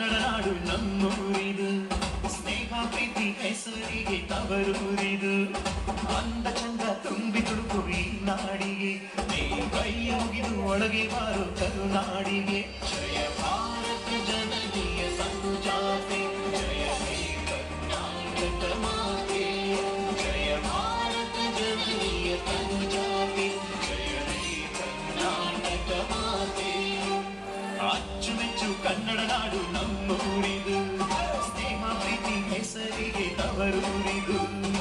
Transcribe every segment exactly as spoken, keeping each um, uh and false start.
ಕನ್ನಡ ನಾಡು ನಮ್ಮೂರಿದು, ಸ್ನೇಹ ಪ್ರೀತಿ ಹೆಸರಿಗೆ ತವರೂರಿದು. ಅಂದ ಚಂದ ತುಂಬಿ ತುಳುಕು ಈ ನಾಡಿಗೆ, ನೀ ಕೈ ಮುಗಿದು ಒಳಗೆ ಬಾರು ಕರುನಾಡಿಗೆ. ಜಯ ಭಾರತ ಜನನಿಯ ಸಂಜಾತೆ, ಜಯ ಹೇ ಕರ್ನಾಟಕ ಮಾತೆ. ಜಯ ಭಾರತ ಜನನಿಯ ಸಂಜಾತೆ, ಜಯ ಹೇ ಕರ್ನಾಟಕ ಮಾತೆ. ಅಚ್ಚುಮೆಚ್ಚು ಕನ್ನಡ ನಾಡು ನಮ್ಮೂರಿದು, ಸ್ನೇಹ ಪ್ರೀತಿ ಹೆಸರಿಗೆ ತವರೂರಿದು.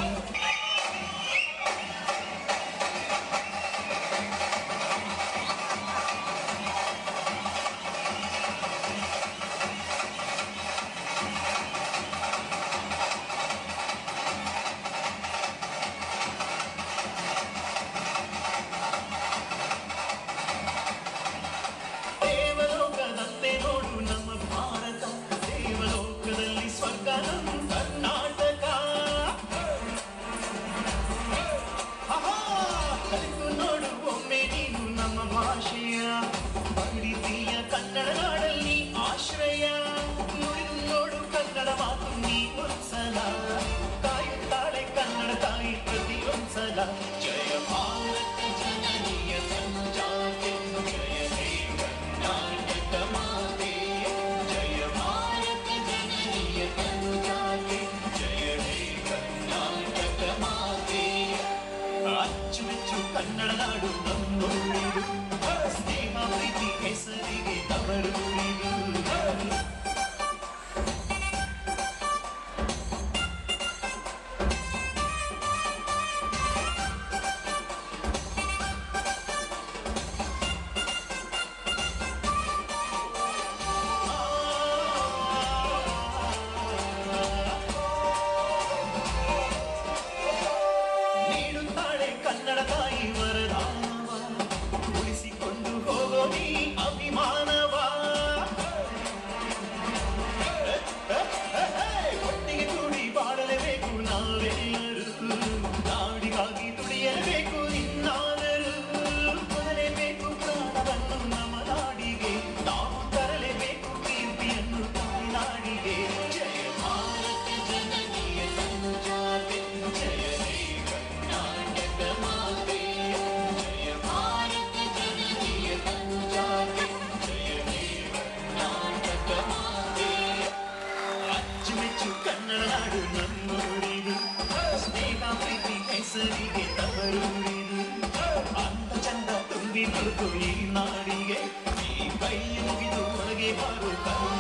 ಕನ್ನಡ ನಾಡಲ್ಲಿ ಆಶ್ರಯ, ನುಡಿದು ನೋಡು ಕನ್ನಡ ಮಾತು ನೀ ಒಂದ್ಸಲ, ಕಾಯುತ್ತಾಳೆ ಕನ್ನಡ ತಾಯಿ ಪ್ರತಿಯೊಂದ್ಸಲ. ಜಯ ಭಾರತ ಜನನಿಯ ಸಂಜಾತೆ, ಜಯ ಹೇ ಕರ್ನಾಟಕ ಮಾತೆ. ಜಯ ಭಾರತ ಜನನಿಯ ಸಂಜಾತೆ, ಜಯ ಹೇ ಕರ್ನಾಟಕ ಮಾತೆ. ಅಚ್ಚುಮೆಚ್ಚು ಕನ್ನಡ ನಾಡು ನಮ್ಮೂರಿದು, ಸ್ನೇಹ ಪ್ರೀತಿ ಹೆಸರಿಗೆ ತವರೂರಿದು. ನೀಡುತ್ತಾಳೆ ಕನ್ನಡ ತಾಯಿ ವರದಾನವ, ಉಳಿಸಿಕೊಂಡು ಹೋಗೋ ನೀ ಅಭಿಮಾನವ. ಒಟ್ಟಿಗೆ ಕೂಡಿ ಬಾಳಲೇಬೇಕು ನಾವೆಲ್ಲರೂ, ನಾಡಿಗಾಗಿ ದುಡಿಯಲೇಬೇಕು ಇನ್ನಾದರೂ. ಕೊಡಲೇಬೇಕು ಪ್ರಾಣವನ್ನು ನಮ್ಮ ನಾಡಿಗೆ, ನಾವು ತರಲೇಬೇಕು ಕೀರ್ತಿಯನ್ನು ತಾಯ್ನಾಡಿಗೆ. ಜಯ ಭಾರತ ಜನನಿಯ ಸಂಜಾತೆ, ಜಯ ಹೇ ಕರ್ನಾಟಕ ಮಾತೆ. ಜಯ ಭಾರತ ಜನನಿಯ ಸಂಜಾತೆ, ಜಯ ಹೇ ಕರ್ನಾಟಕ ಮಾತೆ. ಅಚ್ಚುಮೆಚ್ಚು ಕನ್ನಡ ನಾಡು ನಮ್ಮೂರಿದು, ಸ್ನೇಹ ಪ್ರೀತಿ ಹೆಸರಿಗೆ ತವರೂರಿದು. ಅಂದ ಚಂದ ತುಂಬಿ ತುಳುಕು ಈ ನಾಡಿಗೆ, ಈ ಕೈ ಮುಗಿದು ಒಳಗೆ ಬಾರು.